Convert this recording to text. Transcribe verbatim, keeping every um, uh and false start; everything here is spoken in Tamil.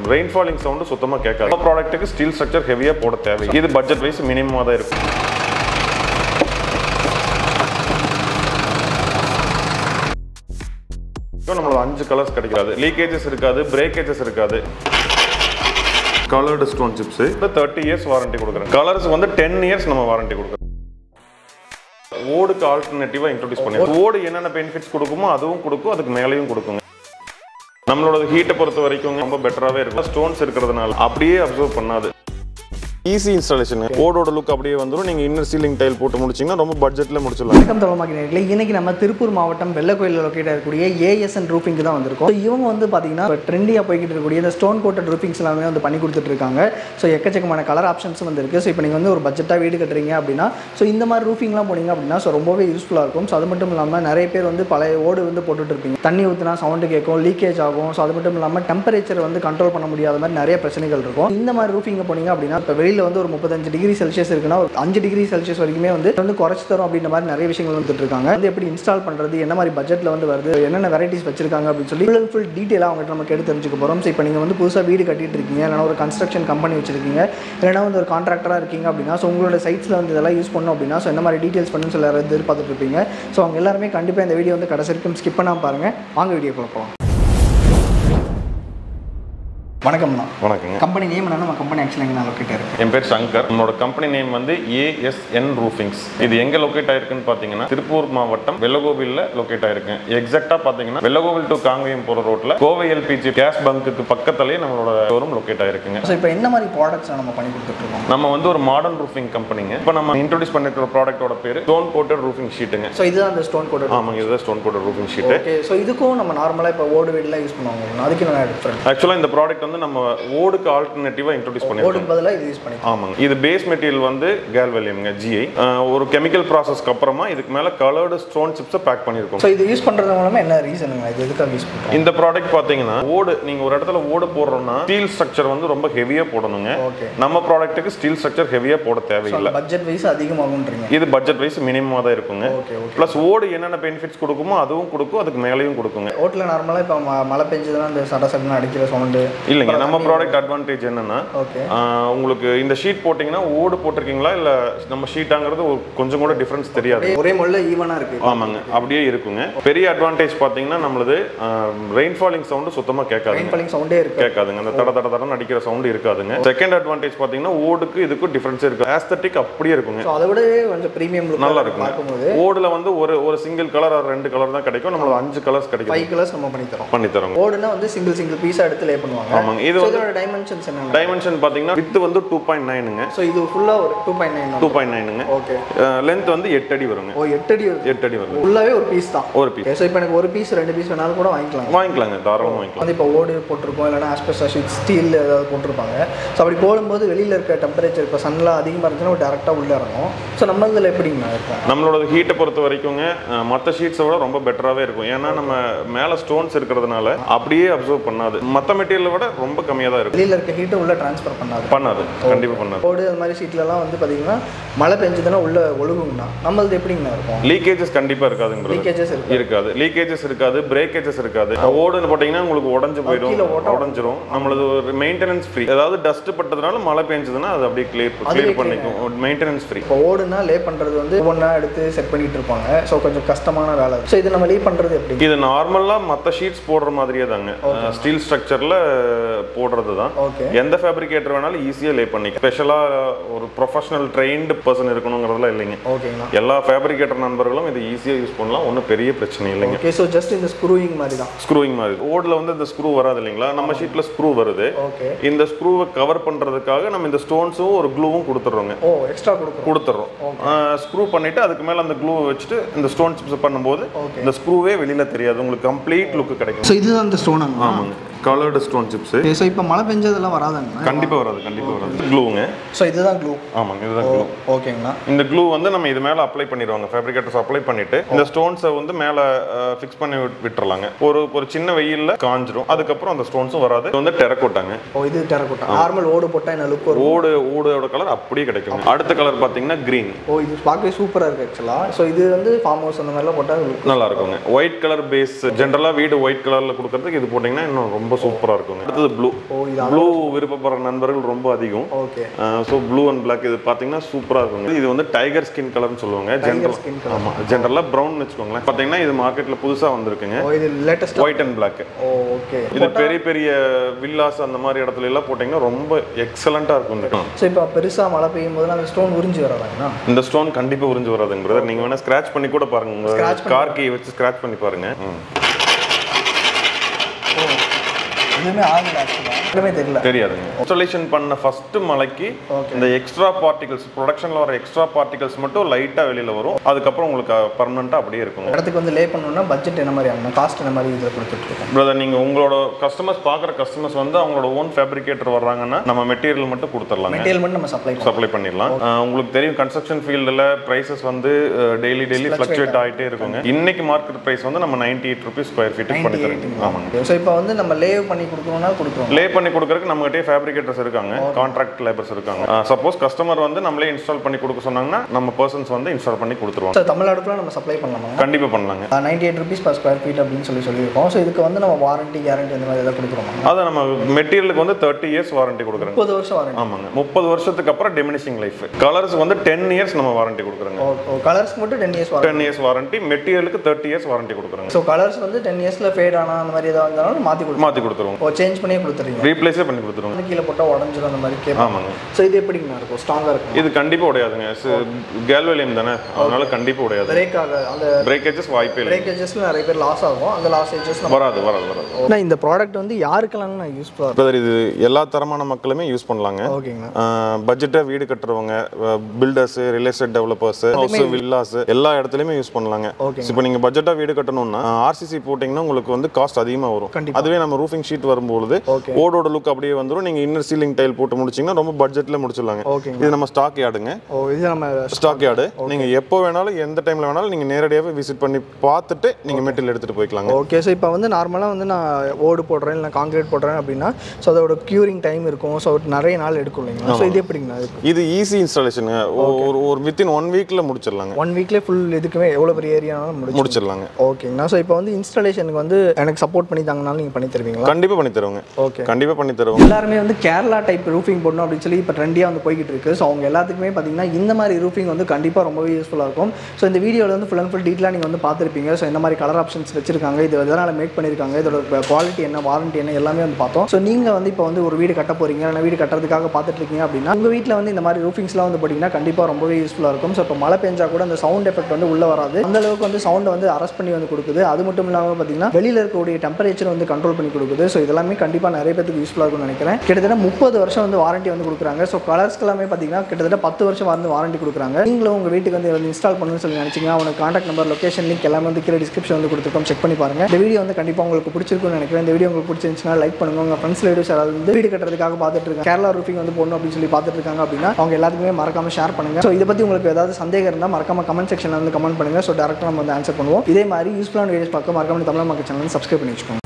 ரெயின் ஃபாலிங் சவுண்ட் சுத்தமா கேட்காது. இந்த ப்ராடக்ட்டுக்கு ஸ்டீல் ஸ்ட்ரக்சர் ஹெவியா போட தேவை. இது பட்ஜெட் வைஸ் மினிமமா தான் இருக்கும். நம்மளோட அஞ்சு கலர்ஸ் கிடைக்காது, லீக்கேஜஸ் இருக்காது, பிரேக்கேஜஸ் இருக்காது. Coloured stone chips thirty years warranty கொடுக்குறேன். கலர்ஸ் வந்து டென் இயர்ஸ் நம்ம வாரண்டி கொடுக்குறோம். ஓடுக்கு ஆல்டர்னேட்டிவா இன்ட்ரோடியூஸ் பண்ணிருக்கோம். ஓடு என்னென்ன பெனிஃபிட்ஸ் கொடுக்குமோ அதுவும் கொடுக்கும், அதுக்கு மேலேயும் கொடுக்குங்க. நம்மளோட ஹீட்டை பொறுத்த வரைக்கும் ரொம்ப பெட்டராகவே இருக்கும். ஸ்டோன்ஸ் இருக்கிறதுனால அப்படியே அப்சர்வ் பண்ணாது. Easy installation. ஓடோட லுக் அப்படியே வந்துடும். நீங்கள் இன்னர் சீலிங் டைல் போட்டு முடிச்சிங்கன்னா ரொம்ப பட்ஜெட்டில் முடிச்சிடலாம். வணக்கம் தோழமாக்கினர்களே, இன்னைக்கு நம்ம திருப்பூர் மாவட்டம் வெள்ளக்கோயிலில் லொக்கேட் ஆகக்கூடிய ஏஎஸ்என் ரூஃபிங்க்கு தான் வந்திருக்கோம். இவங்க வந்து பார்த்தீங்கன்னா ட்ரெண்டியாக போய்கிட்டு இருக்கக்கூடிய இந்த ஸ்டோன் கோட்டட் ரூஃபிங்ஸ் எல்லாமே வந்து பண்ணி கொடுத்துட்டு இருக்காங்க. ஸோ எக்கச்சக்கமான கலர் ஆப்ஷன்ஸும் வந்து இருக்குது. ஸோ இப்போ நீங்கள் வந்து ஒரு பட்ஜெட்டாக வீடு கட்டுறீங்க அப்படின்னா ஸோ இந்த மாதிரி ரூஃபிங்லாம் போனீங்க அப்படின்னா ஸோ ரொம்பவே யூஸ்ஃபுல்லாக இருக்கும். ஸோ அது மட்டும் இல்லாமல் நிறைய பேர் வந்து பழைய ஓடு வந்து போட்டுட்டு இருப்பீங்க. தண்ணி ஊற்றினா சவுண்டு கேட்கும், லீக்கேஜ் ஆகும். ஸோ அது மட்டும் இல்லாமல் டெம்பரேச்சர் வந்து கண்ட்ரோல் பண்ண முடியாத மாதிரி நிறைய பிரச்சனைகள் இருக்கும். இந்த மாதிரி ரூஃபிங்கை போனீங்க அப்படின்னா இப்போ வெளியில் வந்து ஒரு முப்பத்தஞ்சு டிகிரி செல்சியஸ் இருக்குன்னா ஒரு அஞ்சு டிகிரி செல்சியஸ் வரைக்குமே வந்து வந்து குறைச்சி தரும் அப்படின்ற மாதிரி நிறைய விஷயங்கள் வந்துட்டு இருக்காங்க. வந்து எப்படி இன்ஸ்டால் பண்ணுறது, என்ன மாதிரி பட்ஜெட்டில் வந்து வருது, என்னென்ன வெரைட்டிஸ் வச்சிருக்காங்க அப்படின்னு சொல்லி ஃபுல் ஃபுல் டீட்டெயிலாக அவங்ககிட்ட நமக்கு எடுத்து தெரிஞ்சுக்க போகிறோம். ஸோ இப்போ நீங்கள் வந்து புதுசாக வீடு கட்டிட்டு இருக்கீங்க, இல்லைனா ஒரு கன்ஸ்ட்ரக்ஷன் கம்பெனி வச்சிருக்கீங்க, இல்லைனா வந்து ஒரு கான்ட்ராக்டராக இருக்கீங்க அப்படின்னா ஸோ உங்களோட சைட்ஸில் வந்து இதெல்லாம் யூஸ் பண்ணோம் அப்படின்னா ஸோ என்ன மாதிரி டீட்டெயில்ஸ் பண்ணணும்னு சொல்லி எதிர்பார்த்துட்டு இருப்பீங்க. ஸோ அவங்க எல்லாருமே கண்டிப்பாக இந்த வீடியோ வந்து கடைசி வரைக்கும் ஸ்கிப் பண்ணாமல் பாருங்கள். வாங்க வீடியோக்குள்ள போகலாம். வணக்கம்ண்ணா. வணக்கங்க. கம்பெனி நேம் என்ன? நம்ம கம்பெனி ஆக்சுவலாக எங்கே லொக்கேட் ஆயிருக்கு? என் பேர் சங்கர். நம்மளோட கம்பெனி நேம் வந்து ஏஎஸ்என் ரூஃபிங்ஸ். இது எங்கே லொக்கேட் ஆயிருக்குன்னு பார்த்தீங்கன்னா திருப்பூர் மாவட்டம் வெள்ளகோவிலில் லொக்கேட் ஆயிருக்கு. எக்ஸாக்டாக பார்த்தீங்கன்னா வெள்ளகோவில் டு காங்கேயம் போகிற ரோட்டில் கோவை எல்பிஜி கேஸ் பங்குக்கு பக்கத்துலேயே நம்மளோட ஷோரூம் லொக்கேட் ஆயிருக்குங்க. ஸோ இப்போ என்ன மாதிரி ப்ராடக்ட்ஸ் நம்ம பண்ணி கொடுத்துட்ருக்கோம்? நம்ம வந்து ஒரு மாடர்ன் ரூஃபிங் கம்பெனிங்க. இப்போ நம்ம இன்ட்ரோடியூஸ் பண்ணிருக்கிற ப்ராடக்ட்டோட பேர் ஸ்டோன் கோட்டட் ரூஃபிங் ஷீட்டுங்க. ஸோ இதுதான் அந்த ஸ்டோன் கோட்டட். ஆமாங்க, இதுதான் stone coated roofing sheet. Okay. So இதுக்கும் நம்ம நார்மலாக இப்போ ஓடு வீடெலாம் யூஸ் பண்ணுவாங்க, அதுக்கு என்ன டிஃபரெண்ட்? ஆக்சுவலாக இந்த ப்ராடக்ட் வந்து நம்ம ஓடு ஆல்டர்னேட்டிவா இன்ட்ரோடியூஸ் பண்ணிருக்கோம். ஓடுக்கு பதிலா இது யூஸ் பண்ணிருக்கோம். ஆமாங்க. இது பேஸ் மெட்டீரியல் வந்து கால்வேலியம்ங்க, ஜிஐ. ஒரு கெமிக்கல் ப்ராசஸ்க்கு அப்புறமா இதுக்கு மேல கலர்டு ஸ்டோன் சிப்ஸ் பேக் பண்ணிருக்கோம். சோ இது யூஸ் பண்றது மூலமா என்ன ரீசன்ங்க? இது எதுக்காக யூஸ் பண்றோம்? இந்த ப்ராடக்ட் பாத்தீங்கன்னா ஓடு நீங்க ஒரு இடத்துல ஓடு போடுறோம்னா ஸ்டீல் ஸ்ட்ரக்சர் வந்து ரொம்ப ஹெவியா போடணுங்க. ஓகே. நம்ம ப்ராடக்ட்டுக்கு ஸ்டீல் ஸ்ட்ரக்சர் ஹெவியா போட தேவையில்லை. பட்ஜெட் வைஸ் அதிகமாகும்ன்றீங்க. இது பட்ஜெட் வைஸ் மினிமமா தான் இருக்குங்க. Okay okay. ப்ளஸ் ஓடு என்னென்ன பெனிஃபிட்ஸ் கொடுக்குமோ அதுவும் கொடுக்கும், அதுக்கு மேலேயும் கொடுக்குங்க. ஓட்ல நார்மலா இப்ப மழை பெஞ்சதுனா அந்த சட சடன அடிக்கிற சவுண்ட் இல்லைங்க. நம்ம ப்ராடக்ட் அட்வான்டேஜ் என்னன்னா உங்களுக்கு இந்த ஷீட் போட்டீங்கன்னா ஓடு போட்டிருக்கீங்களா இல்ல நம்ம ஷீட்டாங்கிறது கொஞ்சம் கூட டிஃபரன்ஸ் தெரியாது. ஒரே முள்ள ஈவனா இருக்கு. ஆமாங்க, அப்படியே இருக்குங்க. பெரிய அட்வான்டேஜ் பாத்தீங்கன்னா நம்மளது ரெயின் ஃபாலிங் சவுண்ட் சுத்தமா கேட்காது. ரெயின் ஃபாலிங் சவுண்டே இருக்கு கேட்காதுங்க. அந்த தட தட தடன்னு அடிக்கிற சவுண்ட் இருக்காதுங்க. செகண்ட் அட்வான்டேஜ் பாத்தீங்கன்னா ஓடுக்கு இதுக்கு டிஃபரன்ஸ் இருக்கு. ஆஸ்தட்டிக் அப்படியே இருக்குங்க. சோ அதை விட கொஞ்சம் பிரீமியம் லுக் நல்லா இருக்கும். ஓடுல வந்து ஒரு ஒரு சிங்கிள் கலர் ஆர் ரெண்டு கலர் தான் கிடைக்கும். நம்மள அஞ்சு கலர்ஸ் கிடைக்கும். ஃபைவ் கலர்ஸ் நம்ம பண்ணி தரோம். பண்ணி தரோம். ஓடுனா வந்து சிங்கிள் சிங்கிள் பீஸா எடுத்து லே பண்ணுவாங்க. ஆமாங்க. இது வந்து டைமென்ஷன்ஸ் என்ன? டைமென்ஷன் பாத்தீங்கன்னா width வந்து two point nine ங்க. சோ இது ஃபுல்லா ஒரு two point nine. two point nine ங்க. ஓகே. லெந்த் வந்து எட்டு அடி வருங்க. ஓ எட்டு அடி வருது. எட்டு அடி வருது. ஃபுல்லாவே ஒரு பீஸ் தான். ஒரு பீஸ். சோ இப்போ எனக்கு ஒரு பீஸ் ரெண்டு பீஸ் வேணாலும் கூட வாங்கிக்கலாம். வாங்கிக்கலாங்க, தாராளமா வாங்கிக்கலாம். அது இப்போ ஓடு போட்டுருப்போம், இல்லைனா ஆஸ்பெஸ்டாஸ் ஷீட் ஸ்டீல் ஏதாவது போட்டிருப்பாங்க. ஸோ அப்படி போடும்போது வெளியில் இருக்க டெம்பரேச்சர் இப்போ சன்லாம் அதிகமாக இருந்துச்சுன்னா டேரெக்டாக உள்ளே இறங்கும். ஸோ நம்ம இதில் எப்படிங்க இருக்கும்? நம்மளோட ஹீட்டை பொறுத்த வரைக்குங்க மற்ற ஷீட்ஸை விட ரொம்ப பெட்டராகவே இருக்கும். ஏன்னா நம்ம மேலே ஸ்டோன்ஸ் இருக்கிறதுனால அப்படியே அப்சர்வ் பண்ணாது. மற்ற மெட்டீரியலை விட ரொம்ப கம்மியாக தான் இருக்கும். வெளியில் இருக்க ஹீட்டை உள்ள ட்ரான்ஸ்ஃபர் பண்ணாது. பண்ணாது, கண்டிப்பாக பண்ணாது. ஓடு அது மாதிரி ஷீட்லலாம் வந்து பார்த்தீங்கன்னா மழை பெஞ்சதுன்னா உள்ள ஒழுகுங்கண்ணா. நம்மளது எப்படிங்கண்ணா இருக்கும்? லீக்கேஜஸ் கண்டிப்பாக இருக்காதுங்க. லீக்கேஜஸ் இருக்காது. லீக்கேஜஸ் இருக்காது, பிரேக்கேஜஸ் இருக்காது. ஓடுன்னு போட்டிங்கன்னா உங்களுக்கு உடஞ்சு போயிடும், உடஞ்சிரும். நம்மளது ஒரு மெயின்டெனன்ஸ் ஃப்ரீ. ஏதாவது டஸ்ட் பட்டதுனால மழை பெஞ்சதுன்னா அது அப்படியே கிளியர் கிளியர் பண்ணிக்கும். Maintenance free. இப்போ ஓடுனா லே பண்ணுறது வந்து ஒவ்வொன்றா எடுத்து செட் பண்ணிட்டு இருப்பாங்க. ஸோ கொஞ்சம் கஷ்டமான வேலை. ஸோ இது நம்ம லே பண்ணுறது எப்படி? இது நார்மலாக மற்ற ஷீட்ஸ் போடுற மாதிரியே தாங்க. ஸ்டீல் ஸ்ட்ரக்சரில் போடுறது தான். எந்த ஃபேப்ரிகேட்டர் வேணாலும் ஈஸியாக லே பண்ணிக்க. ஸ்பெஷலாக ஒரு ப்ரொஃபஷனல் ட்ரெயின்டு பர்சன் இருக்கணுங்கிறதுலாம் இல்லைங்க. ஓகேங்களா. எல்லா ஃபேப்ரிகேட்டர் நண்பர்களும் இது ஈஸியாக யூஸ் பண்ணலாம். ஒன்றும் பெரிய பிரச்சனை இல்லைங்க. ஓகே. ஸோ ஜஸ்ட் இந்த ஸ்க்ரூயிங் மாதிரி தான். ஸ்க்ரூயிங் மாதிரி. ஓடில் வந்து இந்த ஸ்க்ரூ வராது இல்லைங்களா, நம்ம ஷீட்டில் ஸ்க்ரூ வருது. ஓகே. இந்த ஸ்க்ரூவை கவர் பண்ணுறதுக்காக நம்ம இந்த ஸ்டோன்ஸும் ஒரு க்ளூவும் கொடுத்துட்றோங்க. ஓ எக்ஸ்ட்ரா கொடுக்குறோம் கொடுத்துட்றோம். ஸ்க்ரூ பண்ணிவிட்டு அதுக்கு மேலே அந்த க்ளூவை வச்சுட்டு இந்த ஸ்டோன் சிப்ஸ் பண்ணும்போது இந்த ஸ்க்ரூவே வெளியில் தெரியாது. உங்களுக்கு கம்ப்ளீட் லுக் கிடைக்கும். ஸோ இதுதான் அந்த ஸ்டோன். ஆமாங்க, கலர்டு ஸ்டோன் சிப்ஸ். ஸோ இப்போ மழை பெஞ்சதெல்லாம் வராதாங்க? கண்டிப்பாக வராது, கண்டிப்பாக வராது. க்ளூங்க. ஸோ இதுதான் க்ளூ. ஆமாங்க, இதுதான் க்ளூ. ஓகேங்களா. இந்த க்ளூ வந்து நம்ம இது மேலே அப்ளை பண்ணிடுவாங்க. ஃபேப்ரிகேட்டர்ஸ் அப்ளை பண்ணிட்டு இந்த ஸ்டோன்ஸை வந்து மேலே ஃபிக்ஸ் பண்ணி விட்டுறலாங்க. ஒரு ஒரு சின்ன வெயிலில் காஞ்சிரும். அதுக்கப்புறம் அந்த ஸ்டோன்ஸும் வராது. இது வந்து டெரக்கோட்டாங்க. ஓ இது டெரக்கோட்டா. நார்மல் ஓடு போட்டால் என்ன லுக் வரும்? ஓடு ஓடோட கலர் அப்படியே கிடைக்கும். அடுத்த கலர் பார்த்தீங்கன்னா கிரீன். ஓ இது பார்க்கவே சூப்பராக இருக்குது ஆக்சுவலாக. ஸோ இது வந்து ஃபார்ம் ஹவுஸ் அந்த மாதிரிலாம் போட்டால் நல்லா இருக்குங்க. White colour base. ஜென்ரலாக வீடு ஒயிட் கலரில் கொடுக்கறதுக்கு இது போட்டிங்கன்னா இன்னும் ரொம்ப ரொம்ப சூப்பரா இருக்கும். அடுத்து ப்ளூ. ப்ளூ விருப்பப்படுற நண்பர்கள் ரொம்ப அதிகம். Okay. So blue and black இது பாத்தீங்கன்னா சூப்பரா இருக்கும். இது வந்து டைகர் ஸ்கின் கலர்னு சொல்லுவாங்க. ஜெனரல் ஆமா ஜெனரலா பிரவுன் வெச்சுக்கோங்க. பாத்தீங்கன்னா இது மார்க்கெட்ல புதுசா வந்திருக்குங்க. ஓ இது லேட்டஸ்ட் ஒயிட் அண்ட் பிளாக். ஓ ஓகே. இது பெரிய பெரிய வில்லாஸ் அந்த மாதிரி இடத்துல எல்லாம் போட்டீங்கன்னா ரொம்ப எக்ஸலண்டா இருக்கும். சோ இப்போ பெருசா மழை பெய்யும் போது அந்த ஸ்டோன் உறிஞ்சி வராதுங்களா? இந்த ஸ்டோன் கண்டிப்பா உறிஞ்சி வராதுங்க பிரதர். நீங்க வேணா ஸ்கிராட்ச் பண்ணி கூட பாருங்க. உங்க கார் கீ வச்சு ஸ்கிராட்ச் பண்ணி பாருங்க. எதுவுமே ஆகல ஆக்சுவலா. எதுவுமே தெரியல. தெரியாதுங்க. இன்ஸ்டாலேஷன் பண்ண ஃபர்ஸ்ட் மலைக்கு இந்த எக்ஸ்ட்ரா பார்ட்டிகல்ஸ் ப்ரொடக்ஷன்ல வர எக்ஸ்ட்ரா பார்ட்டிகல்ஸ் மட்டும் லைட்டா வெளியில வரும். அதுக்கப்புறம் உங்களுக்கு பர்மனண்டா அப்படியே இருக்கும். இடத்துக்கு வந்து லே பண்ணனும்னா பட்ஜெட் என்ன மாதிரி ஆகும்? காஸ்ட் என்ன மாதிரி இதுல கொடுத்துட்டு இருக்கோம்? பிரதர் நீங்க உங்களோட கஸ்டமர்ஸ் பாக்குற கஸ்டமர்ஸ் வந்து அவங்களோட ஓன் ஃபேப்ரிகேட்டர் வர்றாங்கன்னா நம்ம மெட்டீரியல் மட்டும் கொடுத்துடலாம். மெட்டீரியல் மட்டும் நம்ம சப்ளை சப்ளை பண்ணிடலாம். உங்களுக்கு தெரியும் கன்ஸ்ட்ரக்ஷன் ஃபீல்டுல பிரைசஸ் வந்து டெய்லி டெய்லி ஃப்ளக்சுவேட் ஆயிட்டே இருக்குங்க. இன்னைக்கு மார்க்கெட் பிரைஸ் வந்து நம்ம ninety eight rupees square feet பண்ணி தரோம். ஆமாங்க. சோ இப்போ வந்து நம்ம லே பண்ணி கொடுக்கணும்னா கொடுக்குறோம். லே பண்ணி கொடுக்கறதுக்கு நம்மகிட்டே ஃபேப்ரிகேட்டர்ஸ் இருக்காங்க, கான்ட்ராக்ட் லேபர்ஸ் இருக்காங்க. சப்போஸ் கஸ்டமர் வந்து நம்மளே இன்ஸ்டால் பண்ணி கொடுக்க சொன்னாங்கன்னா நம்ம பர்சன்ஸ் வந்து இன்ஸ்டால் பண்ணி கொடுத்துருவாங்க. சார் தமிழ்நாடுக்குள்ள நம்ம சப்ளை பண்ணலாமா? கண்டிப்பா பண்ணலாங்க. Ninety eight rupees per square feet அப்படின்னு சொல்லி சொல்லியிருக்கோம். ஸோ இதுக்கு வந்து நம்ம வாரண்டி கேரண்டி அந்த மாதிரி ஏதாவது கொடுக்குறோம்? அதை நம்ம மெட்டீரியலுக்கு வந்து தேர்ட்டி இயர்ஸ் வாரண்டி கொடுக்குறோம். முப்பது வருஷம் வாரண்டி. ஆமாங்க. முப்பது வருஷத்துக்கு அப்புறம் டிமினிஷிங் லைஃப். கலர்ஸ் வந்து டென் இயர்ஸ் நம்ம வாரண்டி கொடுக்குறோங்க. ஓ கலர்ஸ் மட்டும் ten years warranty. Ten years warranty. மெட்டீரியலுக்கு தேர்ட்டி இயர்ஸ் வாரண்டி கொடுக்குறோங்க. ஸோ கலர்ஸ் வந்து டென் இயர்ஸ்ல ஃபேட் ஆனா அந்த மாதிரி ஏதாவது இருந்தாலும் மாற்றி கொடுத்து மாற்றி கொடுத்துருவோம். ஓ சேஞ்ச் பண்ணி கொடுத்துருவீங்க. ரீப்ளேஸே பண்ணி கொடுத்துருவோம். கீழே போட்டால் உடஞ்சிடும் அந்த மாதிரி கேட்கும். ஆமாங்க. ஸோ இது எப்படிங்கண்ணா இருக்கும்? ஸ்ட்ராங்காக இருக்கும்? இது கண்டிப்பாக உடையாதுங்க. கேல்வேலியம் தானே, அதனால கண்டிப்பாக உடையாது. பிரேக் ஆக அந்த பிரேக்கேஜஸ் வாய்ப்பே இல்லை. பிரேக்கேஜஸ்ல நிறைய பேர் லாஸ் ஆகும். அந்த லாஸ் ஏஜஸ் வராது வராது வராது. நான் இந்த ப்ராடக்ட் வந்து யாருக்கெல்லாம் நான் யூஸ் பண்ணுறேன்? பிரதர் இது எல்லா தரமான மக்களுமே யூஸ் பண்ணலாங்க. ஓகேங்கண்ணா. பட்ஜெட்டாக வீடு கட்டுறவங்க, builders, real estate developers, house villas எல்லா இடத்துலையுமே யூஸ் பண்ணலாங்க. இப்போ நீங்கள் பட்ஜெட்டாக வீடு கட்டணும்னா ஆர்சிசி போட்டிங்கன்னா உங்களுக்கு வந்து காஸ்ட் அதிகமாக வரும். அதுவே நம்ம ரூஃபிங் ஷீட் வரும்போது ஓடோட லுக் அப்படியே வந்துடும். நீங்கள் இன்னர் சீலிங் டைல் போட்டு முடிச்சிங்கன்னா ரொம்ப பட்ஜெட்டில் முடிச்சிடலாங்க. இது நம்ம ஸ்டாக் யார்டுங்க. ஓ இது நம்ம ஸ்டாக் யார்டு. நீங்கள் எப்போ வேணாலும் எந்த டைமில் வேணாலும் நீங்கள் நேரடியாகவே விசிட் பண்ணி பார்த்துட்டு நீங்கள் மெட்டீரியல் எடுத்துகிட்டு போய்க்கலாங்க. ஓகே. ஸோ இப்போ வந்து நார்மலாக வந்து நான் ஓடு போடுறேன் இல்லை காங்கிரீட் போடுறேன் அப்படின்னா ஸோ அதோட க்யூரிங் டைம் இருக்கும். ஸோ நிறைய நாள் எடுக்கும் இல்லைங்களா? ஸோ இது எப்படிங்கண்ணா? இது ஈஸி இன்ஸ்டாலேஷனுங்க. ஒரு ஒரு வித்தின் ஒன் வீக்கில் முடிச்சிடலாங்க. ஒன் வீக்லேயே ஃபுல் இதுக்குமே எவ்வளோ பெரிய ஏரியானாலும் முடிச்சு முடிச்சிடலாங்க. ஓகேங்கண்ணா. ஸோ இப்போ வந்து இன்ஸ்டாலேஷனுக்கு வந்து எனக்கு சப்போர்ட் பண்ணி தாங்கனாலும் நீங்கள் பண்ணி தருவீங்களா? கண்டிப்பாக பண்ணி தருவாங்க. ஓகே கண்டிப்பாக பண்ணி தருவாங்க. எல்லாருமே வந்து கேரளா டைப் ரூஃபிங் போடணும் அப்படின்னு சொல்லி இப்போ ட்ரெண்டியாக வந்து போய்கிட்டு இருக்கு. ஸோ அவங்க எல்லாத்துக்குமே பார்த்தீங்கன்னா இந்த மாதிரி ரூஃபிங் வந்து கண்டிப்பாக ரொம்பவே யூஸ்ஃபுல்லாக இருக்கும். ஸோ இந்த வீடியோவில் வந்து ஃபுல் அண்ட் ஃபுல் டீட்டெயிலாக நீங்கள் வந்து பார்த்துருப்பீங்க. ஸோ இந்த மாதிரி கலர் ஆப்ஷன்ஸ் வச்சிருக்காங்க, இது எதனால் மேக் பண்ணியிருக்காங்க, இதோட குவாலிட்டி என்ன, வாரண்டி என்ன, எல்லாமே வந்து பார்த்தோம். ஸோ நீங்கள் வந்து இப்போ வந்து ஒரு வீடு கட்ட போகிறீங்க, இல்லை வீடு கட்டுறதுக்காக பார்த்துட்டு இருக்கீங்க அப்படின்னா உங்கள் வீட்டில் வந்து இந்த மாதிரி ரூஃபிங்ஸ்லாம் வந்து போட்டிங்கன்னா கண்டிப்பாக ரொம்பவே யூஸ்ஃபுல்லாக இருக்கும். ஸோ இப்போ மழை பெஞ்சா கூட அந்த சவுண்ட் எஃபெக்ட் வந்து உள்ளே வராது. அந்த அளவுக்கு வந்து சவுண்டை வந்து அரெஸ்ட் பண்ணி வந்து கொடுக்குது. அது மட்டும் இல்லாமல் பார்த்தீங்கன்னா வெளியில் இருக்கக்கூடிய டெம்பரேச்சர் வந்து கண்ட்ரோல் பண்ணி கொடுக்குது. ஸோ இதெல்லாமே கண்டிப்பாக நிறைய பேருக்கு யூஸ்ஃபுல்லாக இருக்கும்னு நினைக்கிறேன். கிட்டத்தட்ட முப்பது வருஷம் வந்து வாரண்டி வந்து கொடுக்குறாங்க. ஸோ கலர்ஸ்க்கு எல்லாமே பார்த்தீங்கன்னா கிட்டத்தட்ட பத்து வருஷம் வந்து வாரண்டி கொடுக்குறாங்க. நீங்களும் உங்கள் வீட்டுக்கு வந்து வந்து இன்ஸ்டால் பண்ணணும்னு சொல்லி நினைச்சீங்கன்னா அவனுக்கு கான்டாக்ட் நம்பர், லொகேஷன் லிங்க் எல்லாமே வந்து கீழே டிஸ்கிரிப்ஷன் வந்து கொடுத்துருக்கோம். செக் பண்ணி பாருங்க. இந்த வீடியோ வந்து கண்டிப்பாக உங்களுக்கு பிடிச்சிருக்கும்னு நினைக்கிறேன். இந்த வீடியோ உங்களுக்கு பிடிச்சிருந்துச்சுன்னா லைக் பண்ணுங்க. உங்கள் ஃப்ரெண்ட்ஸ் ரிலேட்டிவ்ஸ் யாராவது வந்து வீடு கட்டுறதுக்காக பார்த்துட்டு இருக்காங்க, கேரளா ரூஃபிங் வந்து போடணும் அப்படின்னு சொல்லி பார்த்துட்டு இருக்காங்க அப்படின்னா அவங்க எல்லாத்துக்குமே மறக்காம ஷேர் பண்ணுங்க. ஸோ இதை பற்றி உங்களுக்கு ஏதாவது சந்தேகம் இருந்தால் மறக்காம கமெண்ட் செக்ஷனில் வந்து கமெண்ட் பண்ணுங்க. ஸோ டேரக்டாக நம்ம வந்து ஆன்சர் பண்ணுவோம். இதே மாதிரி யூஸ்ஃபுல்லான வீடியோஸ் பார்க்க மறக்காம தமிழ் மக்கள் சேனல் சப்ஸ்கிரைப் பண்ணி வச்சுக்கோங்க.